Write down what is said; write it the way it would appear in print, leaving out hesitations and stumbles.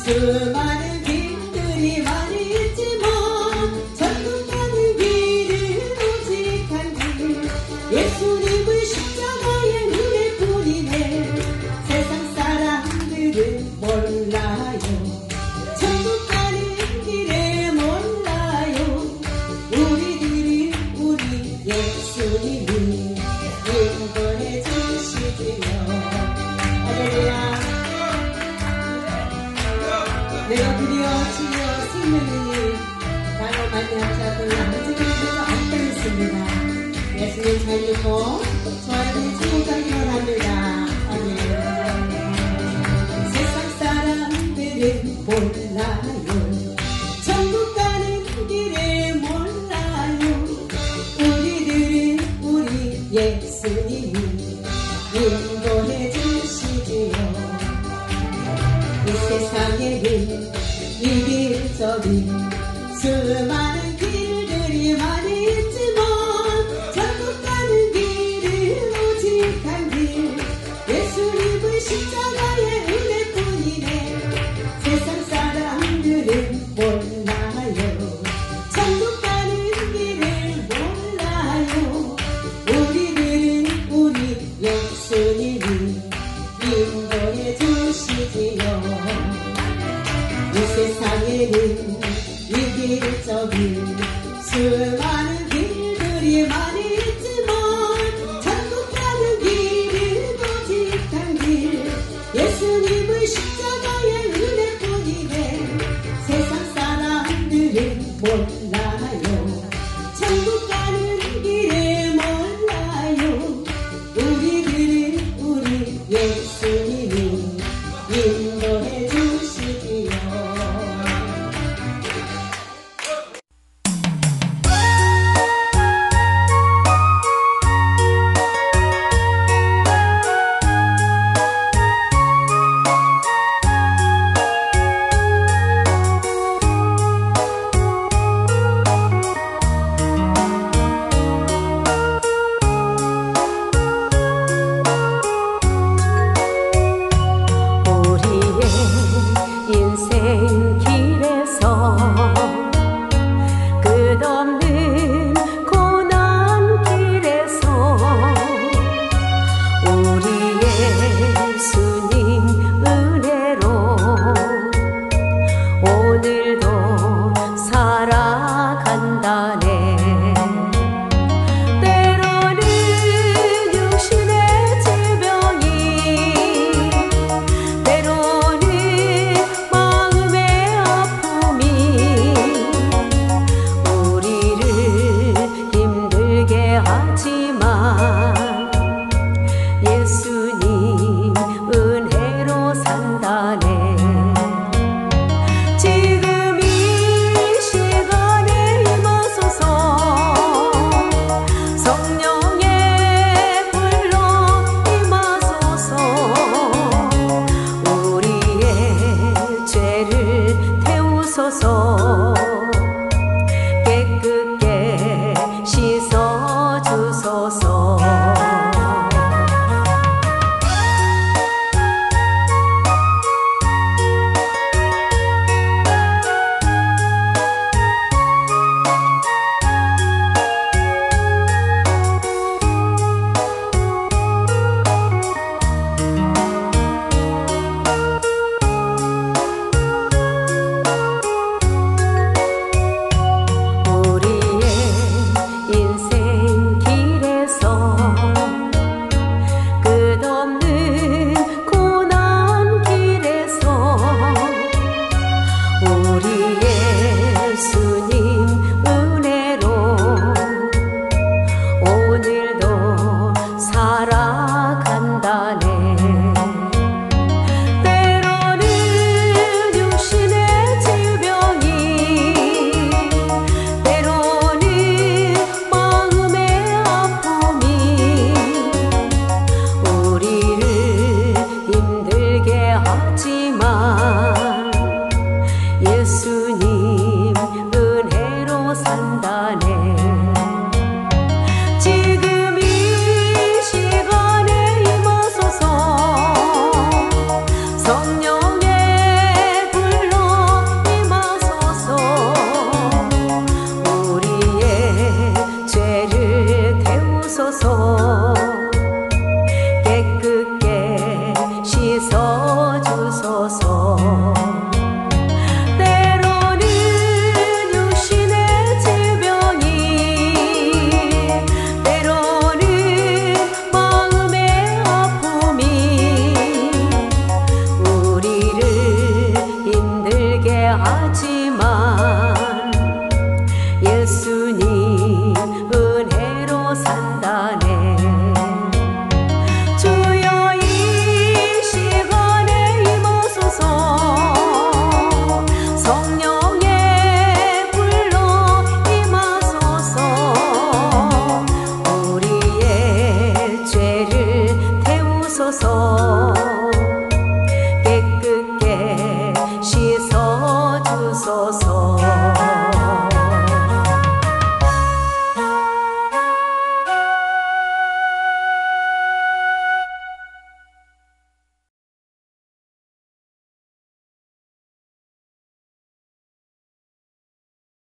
수많은 길들이 많이 있지만 천국 가는 길은 오직 한 길, 예수님의 십자가의 눈에 보이네. 세상 사람들은 몰라요. 천국 가는 길에 몰라요. 우리들이 우리 예수님이 인도해 주시지요. 할렐루야. 내가 드디어 주여 생명의 나로 만나자고 아직까지도 안 떠있습니다. 예수님 잘 믿고 저희들이 천국가 일어납니다. 아멘. 세상 사람들은 몰라요. 천국 가는 길에 몰라요. 우리들은 우리 예수님이 인도해 주시지요. 이 세상에는 이리저리 수많은 길들이 많이 있지만 천국 가는 길은 오직 한 길, 예수님의 십자가의 은혜뿐이네. 세상 사람들은 몰라요. 천국 가는 길을 몰라요. 우리들은 우리 예수님이 인도해 주시지요. 이 세상에는 이길저길 수많은 길들이 많이 있지만 천국 가는 길은 오직 한 길, 예수님의 십자가의 은혜뿐이네. 세상 사람들은 몰라요. 천국 가는 길에 몰라요. 우리들은 우리 예수님이 인도해 주시지요. 우리의 죄를 태우소서.